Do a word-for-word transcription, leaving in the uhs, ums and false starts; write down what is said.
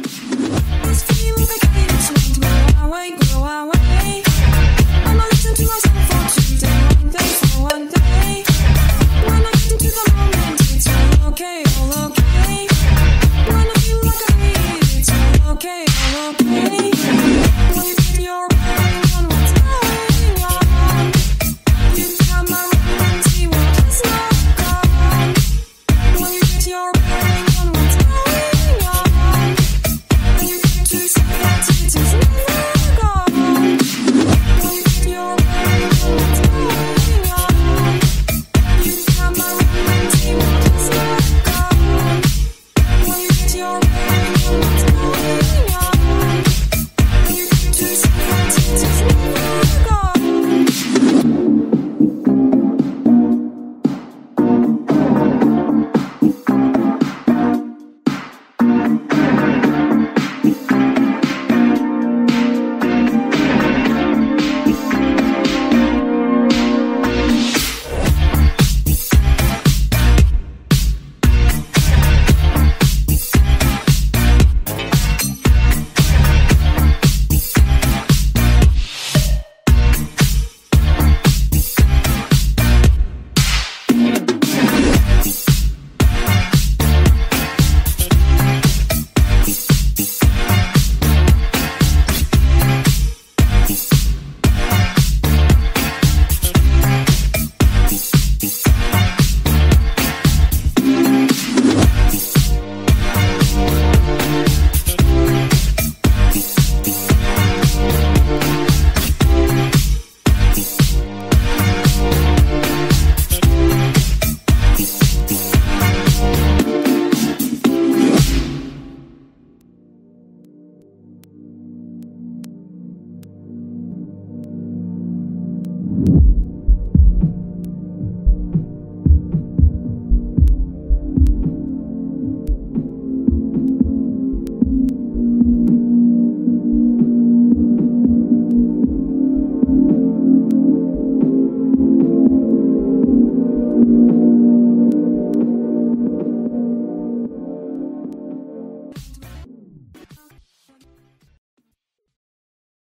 This feeling I can't explain to go away, go away. I'ma listen to myself for today, one day for one day. When I get into the moment, it's all okay, all okay. When I feel like I need it, it's all okay, all okay. When you get your bearing on what's going on, you come around and see what is not gone. When you get your bearing on what's going on, and you get to see that it is never gone. When you get your bearing on what's going on, you come around and see what is not gone. When you get your bearing on what's going on, and you get to see that it is never gone.